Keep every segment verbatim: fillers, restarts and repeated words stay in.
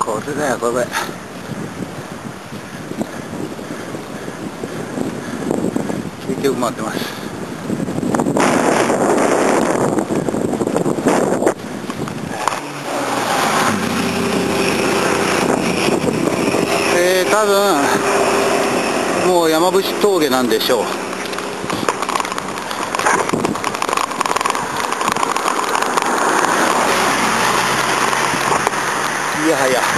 これだよこれ。結局回ってます。えー、多分もう山伏峠なんでしょう。いやはや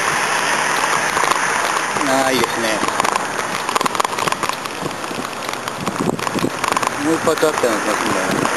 ないですね。もう一発あったような気がするんだよね。